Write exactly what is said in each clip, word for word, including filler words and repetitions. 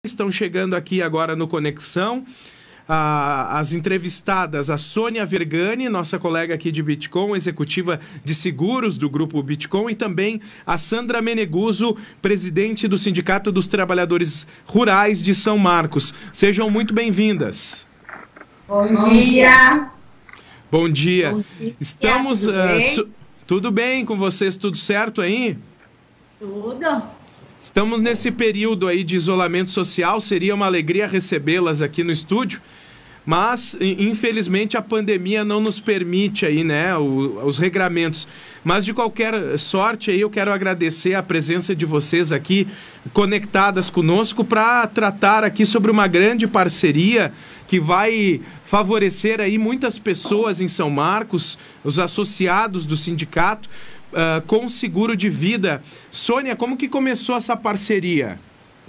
Estão chegando aqui agora no Conexão a, as entrevistadas, a Sônia Vergani, nossa colega aqui de Bitcom, executiva de seguros do Grupo Bitcom, e também a Sandra Meneguzzo, presidente do Sindicato dos Trabalhadores Rurais de São Marcos. Sejam muito bem-vindas. Bom dia. Bom dia. Bom dia. Estamos... Tudo uh, bem? su- tudo bem com vocês? Tudo certo aí? Tudo. Estamos nesse período aí de isolamento social, seria uma alegria recebê-las aqui no estúdio, mas infelizmente a pandemia não nos permite aí, né, o, os regramentos. Mas de qualquer sorte aí eu quero agradecer a presença de vocês aqui conectadas conosco para tratar aqui sobre uma grande parceria que vai favorecer aí muitas pessoas em São Marcos, os associados do sindicato, Uh, com o seguro de vida. Sônia, como que começou essa parceria?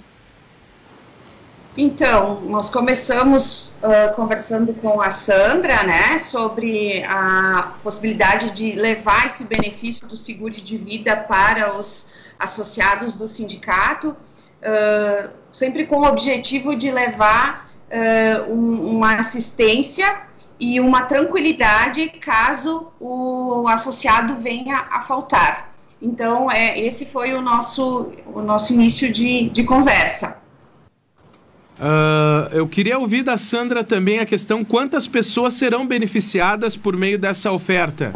Então, nós começamos uh, conversando com a Sandra, né, sobre a possibilidade de levar esse benefício do seguro de vida para os associados do sindicato, uh, sempre com o objetivo de levar uh, um, uma assistência e uma tranquilidade caso o associado venha a faltar. Então, é, esse foi o nosso, o nosso início de, de conversa. Uh, eu queria ouvir da Sandra também a questão: quantas pessoas serão beneficiadas por meio dessa oferta?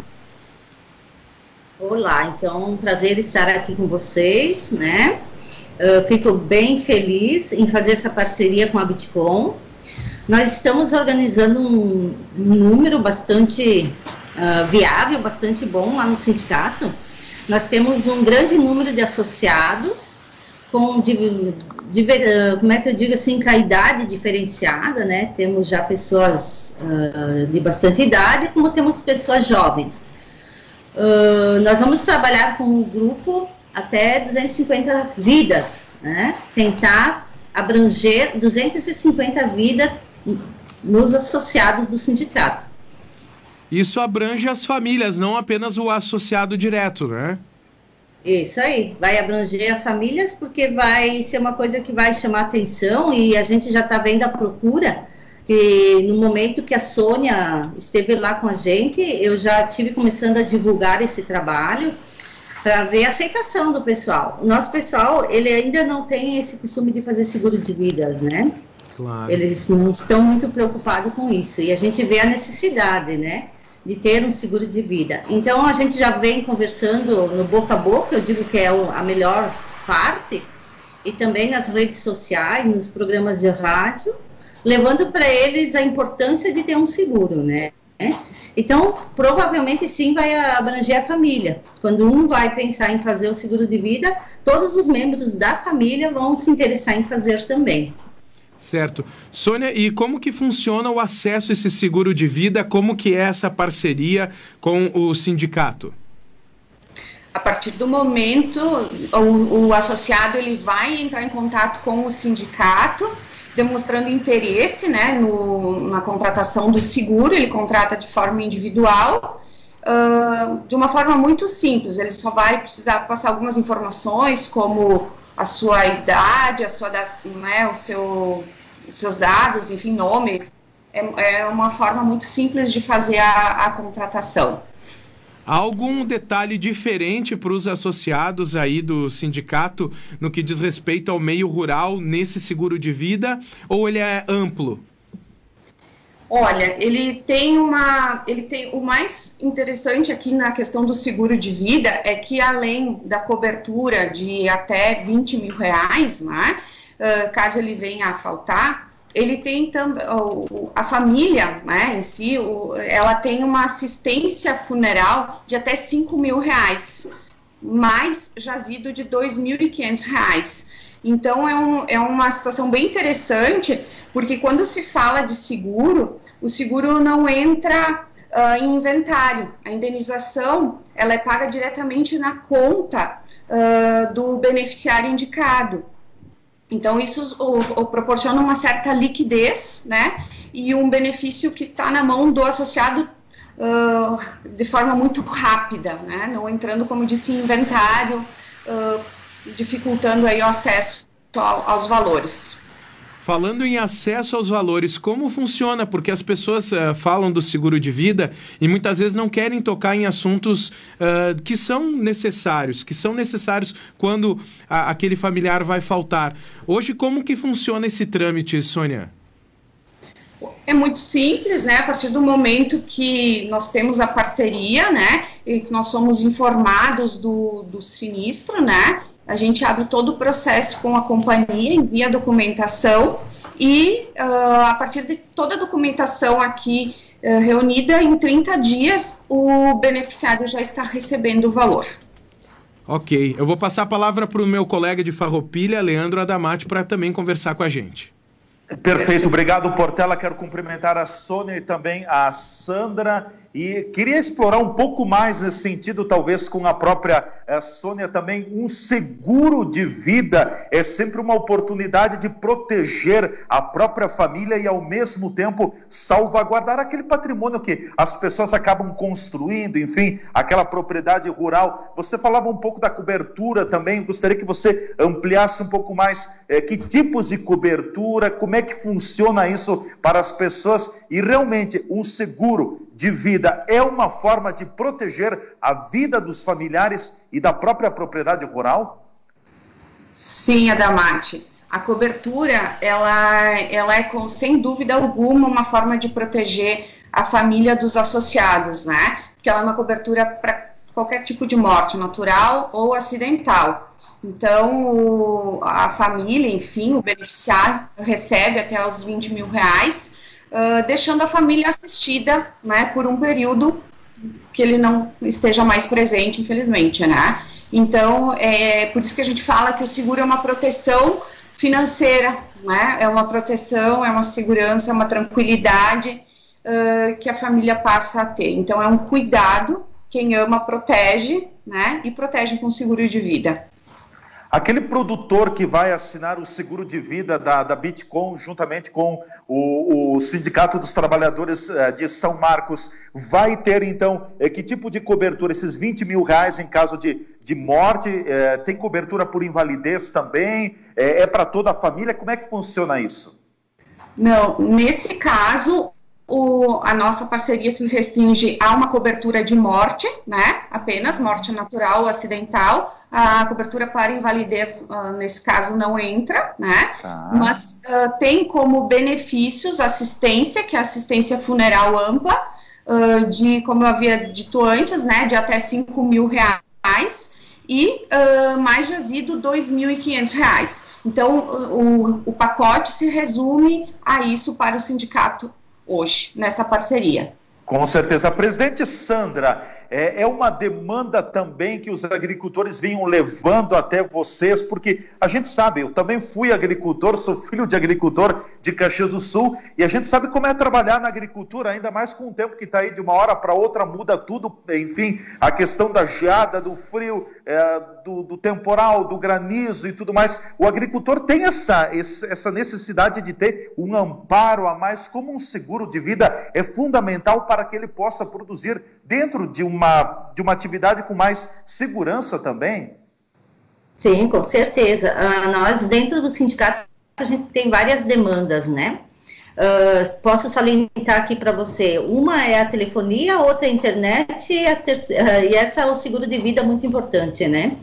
Olá, então, um prazer estar aqui com vocês, né? Eu fico bem feliz em fazer essa parceria com a Bitcom. Nós estamos organizando um, um número bastante uh, viável, bastante bom lá no sindicato. Nós temos um grande número de associados, com, de, de, uh, como é que eu digo assim, com a idade diferenciada, né? Temos já pessoas uh, de bastante idade, como temos pessoas jovens. Uh, nós vamos trabalhar com o grupo até duzentas e cinquenta vidas, né? Tentar abranger duzentas e cinquenta vidas nos associados do sindicato. Isso abrange as famílias, não apenas o associado direto, né? Isso aí, vai abranger as famílias, porque vai ser uma coisa que vai chamar atenção, e a gente já está vendo a procura, que no momento que a Sônia esteve lá com a gente, eu já estive começando a divulgar esse trabalho, para ver a aceitação do pessoal. O nosso pessoal, ele ainda não tem esse costume de fazer seguro de vidas, né? Claro. Eles não estão muito preocupados com isso, e a gente vê a necessidade, né, de ter um seguro de vida. Então, a gente já vem conversando no boca a boca, eu digo que é a melhor parte, e também nas redes sociais, nos programas de rádio, levando para eles a importância de ter um seguro, né? Então, provavelmente sim vai abranger a família. Quando um vai pensar em fazer o seguro de vida, todos os membros da família vão se interessar em fazer também. Certo. Sônia, e como que funciona o acesso a esse seguro de vida? Como que é essa parceria com o sindicato? A partir do momento, o, o associado ele vai entrar em contato com o sindicato, demonstrando interesse, né, no, na contratação do seguro. Ele contrata de forma individual, uh, de uma forma muito simples. Ele só vai precisar passar algumas informações, como a sua idade, a sua, né, o seu, os seus dados, enfim, nome. É, é uma forma muito simples de fazer a, a contratação. Há algum detalhe diferente para os associados aí do sindicato no que diz respeito ao meio rural nesse seguro de vida, ou ele é amplo? Olha, ele tem uma, ele tem o mais interessante aqui na questão do seguro de vida é que, além da cobertura de até vinte mil reais, né, uh, caso ele venha a faltar, ele tem também, a família, né, em si, o, ela tem uma assistência funeral de até cinco mil reais, mais jazido de dois mil e quinhentos reais. Então, é, um, é uma situação bem interessante, porque quando se fala de seguro, o seguro não entra uh, em inventário. A indenização, ela é paga diretamente na conta uh, do beneficiário indicado. Então, isso o, o, proporciona uma certa liquidez, né, e um benefício que está na mão do associado uh, de forma muito rápida, né, não entrando, como disse, em inventário, uh, dificultando aí o acesso ao, aos valores. Falando em acesso aos valores, como funciona? Porque as pessoas uh, falam do seguro de vida e muitas vezes não querem tocar em assuntos uh, que são necessários, que são necessários quando a, aquele familiar vai faltar. Hoje, como que funciona esse trâmite, Sônia? É muito simples, né? A partir do momento que nós temos a parceria, né? E que nós somos informados do, do sinistro, né? A gente abre todo o processo com a companhia, envia a documentação e uh, a partir de toda a documentação aqui uh, reunida, em trinta dias, o beneficiário já está recebendo o valor. Ok, eu vou passar a palavra para o meu colega de Farroupilha, Leandro Adamati, para também conversar com a gente. Perfeito, obrigado, Portela. Quero cumprimentar a Sônia e também a Sandra. E queria explorar um pouco mais nesse sentido, talvez com a própria eh, Sônia também. Um seguro de vida é sempre uma oportunidade de proteger a própria família e, ao mesmo tempo, salvaguardar aquele patrimônio que as pessoas acabam construindo, enfim, aquela propriedade rural. Você falava um pouco da cobertura também, gostaria que você ampliasse um pouco mais eh, que tipos de cobertura, como é que funciona isso para as pessoas e, realmente, um seguro de vida é uma forma de proteger a vida dos familiares e da própria propriedade rural? Sim, Adamati. A cobertura, ela, ela é, com, sem dúvida alguma, uma forma de proteger a família dos associados, né? Porque ela é uma cobertura para qualquer tipo de morte, natural ou acidental. Então, o, a família, enfim, o beneficiário recebe até os vinte mil reais, Uh, deixando a família assistida, né, por um período que ele não esteja mais presente, infelizmente, né? Então, é por isso que a gente fala que o seguro é uma proteção financeira, né? É uma proteção, é uma segurança, é uma tranquilidade uh, que a família passa a ter. Então, é um cuidado, quem ama protege, né? E protege com seguro de vida. Aquele produtor que vai assinar o seguro de vida da, da Bitcom, juntamente com o, o Sindicato dos Trabalhadores de São Marcos, vai ter, então, que tipo de cobertura? Esses vinte mil reais em caso de, de morte, é, tem cobertura por invalidez também? É, é para toda a família? Como é que funciona isso? Não, nesse caso, o, a nossa parceria se restringe a uma cobertura de morte, né? Apenas morte natural ou acidental. A cobertura para invalidez, uh, nesse caso, não entra, né? Ah. Mas uh, tem como benefícios assistência, que é assistência funeral ampla, uh, de, como eu havia dito antes, né? De até cinco mil reais e uh, mais jazido dois mil e quinhentos reais. Então, o, o pacote se resume a isso para o sindicato hoje, nessa parceria. Com certeza. Presidente Sandra, é, é uma demanda também que os agricultores vinham levando até vocês, porque a gente sabe, eu também fui agricultor, sou filho de agricultor de Caxias do Sul, e a gente sabe como é trabalhar na agricultura, ainda mais com o tempo que está aí de uma hora para outra, muda tudo, enfim, a questão da geada, do frio, é, do, do temporal, do granizo e tudo mais. O agricultor tem essa, essa necessidade de ter um amparo a mais, como um seguro de vida é fundamental para que ele possa produzir dentro de uma, de uma atividade com mais segurança também? Sim, com certeza. Uh, nós, dentro do sindicato, a gente tem várias demandas, né? Uh, posso salientar aqui para você. Uma é a telefonia, outra é a internet e, a terceira, uh, e essa é o seguro de vida, muito importante, né?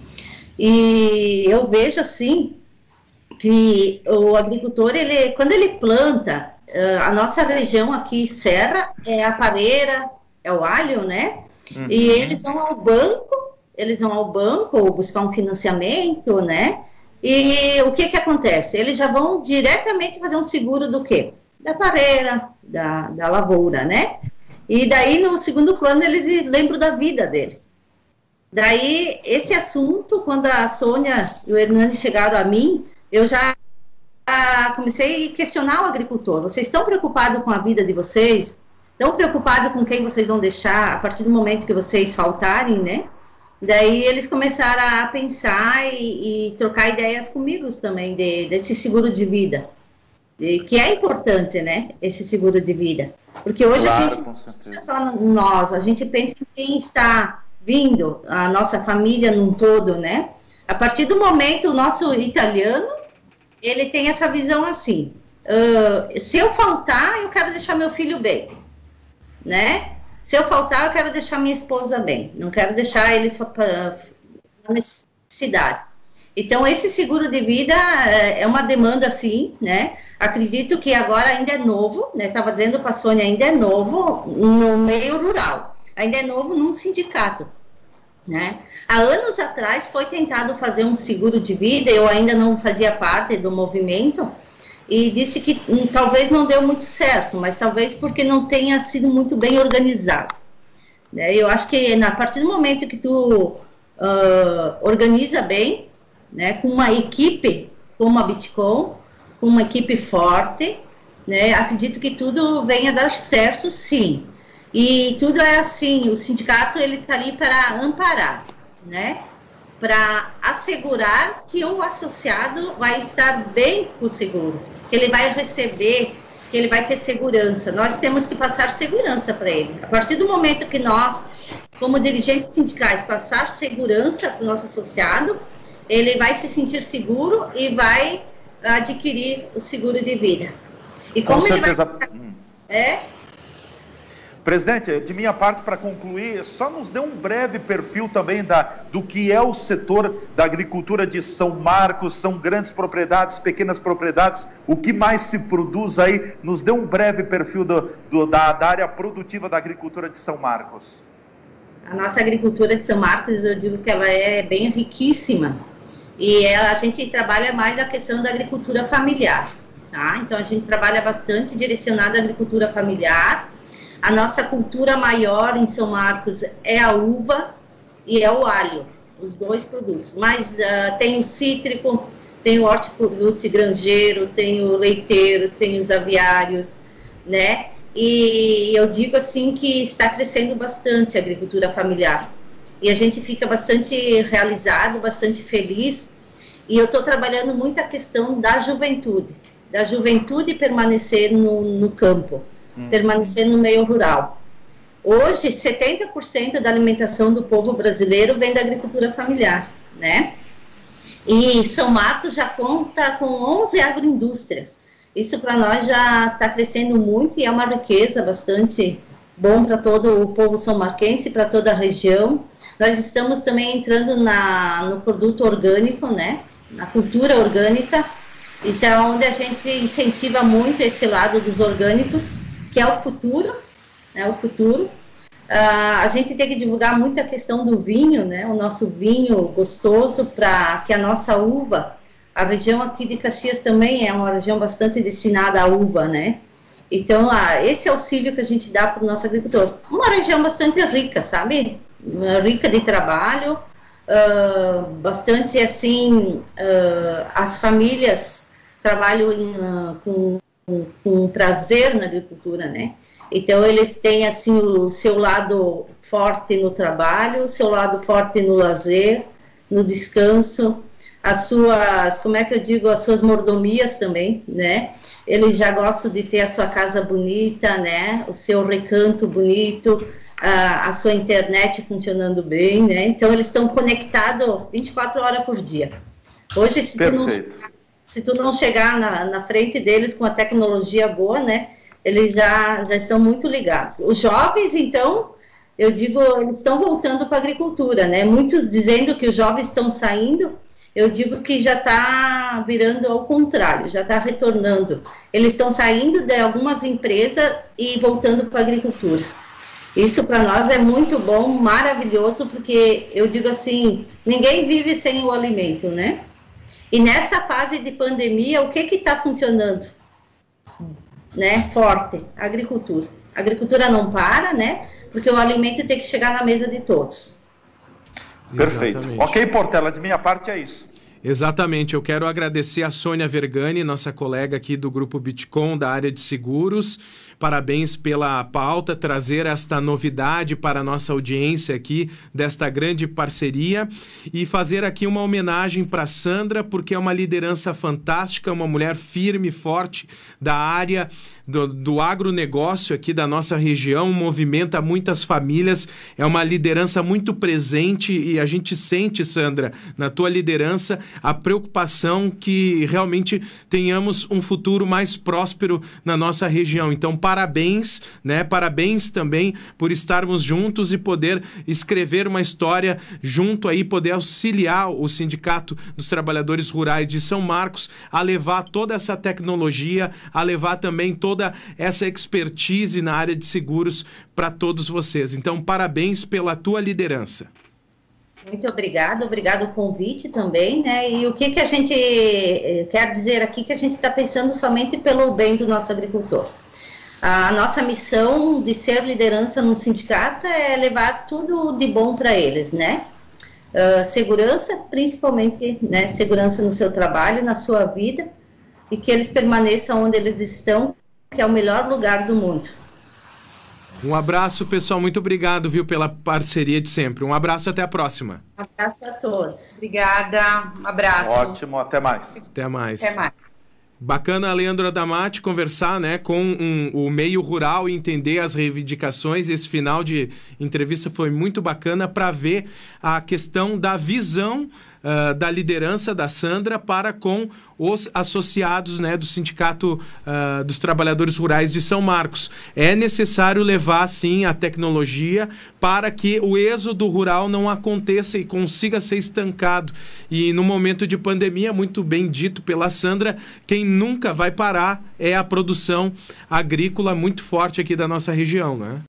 E eu vejo, assim, que o agricultor, ele, quando ele planta, uh, a nossa região aqui, serra, é a pareira, é o alho, né? Uhum. E eles vão ao banco, eles vão ao banco buscar um financiamento, né? E o que que acontece? Eles já vão diretamente fazer um seguro do quê? Da pareira, da, da lavoura, né? E daí, no segundo plano, eles lembram da vida deles. Daí, esse assunto, quando a Sônia e o Hernani chegaram a mim, eu já comecei a questionar o agricultor. Vocês estão preocupados com a vida de vocês? Estão preocupados com quem vocês vão deixar a partir do momento que vocês faltarem, né? Daí eles começaram a pensar e, e trocar ideias comigo também de, desse seguro de vida, de, que é importante, né? Esse seguro de vida. Porque hoje claro, a gente não pensa só nós, a gente pensa em quem está vindo, a nossa família num todo, né? A partir do momento, o nosso italiano, ele tem essa visão assim, uh, se eu faltar, eu quero deixar meu filho bem, né? Se eu faltar, eu quero deixar minha esposa bem, não quero deixar eles na necessidade. Então, esse seguro de vida é uma demanda, sim, né? Acredito que agora ainda é novo, né? Estava dizendo para a Sônia, ainda é novo no meio rural, ainda é novo num sindicato, né? Há anos atrás foi tentado fazer um seguro de vida, eu ainda não fazia parte do movimento, e disse que hum, talvez não deu muito certo, mas talvez porque não tenha sido muito bem organizado, né? Eu acho que a partir do momento que tu uh, organiza bem, né, com uma equipe como a Bitcom, com uma equipe forte, né, acredito que tudo venha dar certo, sim. E tudo é assim, o sindicato ele está ali para amparar, né, para assegurar que o associado vai estar bem com o seguro, que ele vai receber, que ele vai ter segurança. Nós temos que passar segurança para ele. A partir do momento que nós, como dirigentes sindicais, passar segurança para o nosso associado, ele vai se sentir seguro e vai adquirir o seguro de vida. E como com ele certeza. vai... É... Presidente, de minha parte, para concluir, só nos dê um breve perfil também da, do que é o setor da agricultura de São Marcos. São grandes propriedades, pequenas propriedades, o que mais se produz aí? Nos dê um breve perfil do, do, da, da área produtiva da agricultura de São Marcos. A nossa agricultura de São Marcos, eu digo que ela é bem riquíssima, e a gente trabalha mais a questão da agricultura familiar, tá? Então a gente trabalha bastante direcionada à agricultura familiar. A nossa cultura maior em São Marcos é a uva e é o alho, os dois produtos. Mas uh, tem o cítrico, tem o hortifruti granjeiro, tem o leiteiro, tem os aviários, né? E eu digo assim que está crescendo bastante a agricultura familiar. E a gente fica bastante realizado, bastante feliz. E eu estou trabalhando muito a questão da juventude, da juventude permanecer no, no campo. Permanecer no meio rural. Hoje, setenta por cento da alimentação do povo brasileiro vem da agricultura familiar, né? E São Marcos já conta com onze agroindústrias. Isso para nós já está crescendo muito e é uma riqueza bastante bom para todo o povo são-marquense, para toda a região. Nós estamos também entrando na, no produto orgânico, né? Na cultura orgânica. Então, onde a gente incentiva muito esse lado dos orgânicos, que é o futuro, né, o futuro. Uh, a gente tem que divulgar muito a questão do vinho, né, o nosso vinho gostoso, para que a nossa uva, a região aqui de Caxias também é uma região bastante destinada à uva, né, então uh, esse auxílio que a gente dá para o nosso agricultor, uma região bastante rica, sabe, rica de trabalho, uh, bastante assim, uh, as famílias trabalham em, uh, com com prazer na agricultura, né? Então, eles têm, assim, o seu lado forte no trabalho, o seu lado forte no lazer, no descanso, as suas, como é que eu digo, as suas mordomias também, né? Eles já gostam de ter a sua casa bonita, né? O seu recanto bonito, a, a sua internet funcionando bem, né? Então, eles estão conectados vinte e quatro horas por dia. Hoje, se tu não... Se tu não chegar na, na frente deles com a tecnologia boa, né, eles já, já estão muito ligados. Os jovens, então, eu digo, eles estão voltando para a agricultura, né, muitos dizendo que os jovens estão saindo, eu digo que já está virando ao contrário, já está retornando. Eles estão saindo de algumas empresas e voltando para a agricultura. Isso para nós é muito bom, maravilhoso, porque eu digo assim, ninguém vive sem o alimento, né? E nessa fase de pandemia, o que que está funcionando, né, forte? A agricultura. A agricultura não para, né, porque o alimento tem que chegar na mesa de todos. Perfeito. Exatamente. Ok, Portela, de minha parte é isso. Exatamente, eu quero agradecer a Sônia Vergani, nossa colega aqui do Grupo Bitcom, da área de seguros. Parabéns pela pauta, trazer esta novidade para a nossa audiência aqui, desta grande parceria, e fazer aqui uma homenagem para Sandra, porque é uma liderança fantástica, uma mulher firme, forte da área do, do agronegócio aqui da nossa região, movimenta muitas famílias, é uma liderança muito presente e a gente sente, Sandra, na tua liderança, a preocupação que realmente tenhamos um futuro mais próspero na nossa região. Então, parabéns, né? Parabéns também por estarmos juntos e poder escrever uma história junto aí, poder auxiliar o Sindicato dos Trabalhadores Rurais de São Marcos a levar toda essa tecnologia, a levar também toda essa expertise na área de seguros para todos vocês. Então, parabéns pela tua liderança. Muito obrigada, obrigado o convite também, né? E o que que a gente quer dizer aqui, que a gente está pensando somente pelo bem do nosso agricultor. A nossa missão de ser liderança no sindicato é levar tudo de bom para eles, né? Uh, segurança, principalmente, né? Segurança no seu trabalho, na sua vida, e que eles permaneçam onde eles estão, que é o melhor lugar do mundo. Um abraço, pessoal. Muito obrigado, viu, pela parceria de sempre. Um abraço, até a próxima. Um abraço a todos. Obrigada, um abraço. Ótimo, até mais. Até mais. Até mais. Bacana, Leandro Adamati, conversar, né, com um, o meio rural e entender as reivindicações. Esse final de entrevista foi muito bacana para ver a questão da visão uh, da liderança da Sandra para com os associados, né, do Sindicato uh, dos Trabalhadores Rurais de São Marcos. É necessário levar, sim, a tecnologia para que o êxodo rural não aconteça e consiga ser estancado. E no momento de pandemia, muito bem dito pela Sandra, quem nunca vai parar é a produção agrícola muito forte aqui da nossa região, né?